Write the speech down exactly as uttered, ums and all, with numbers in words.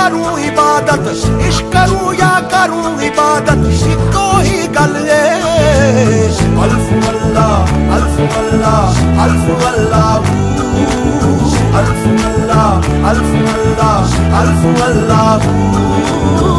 करूं इबादत, इश्क करूं या करूं इबादत, इको ही गल है। अल्फ अल्लाह अल्फ अल्लाह अल्फ अल्लाह अल्फ अल्लाह अल्फ अल्लाह अल्फ अल्लाह।